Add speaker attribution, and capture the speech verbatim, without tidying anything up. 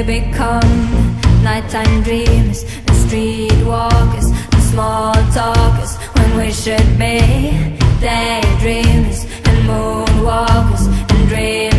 Speaker 1: become nighttime dreamers and streetwalkers and small talkers, when we should be daydreamers and moonwalkers and dreamers.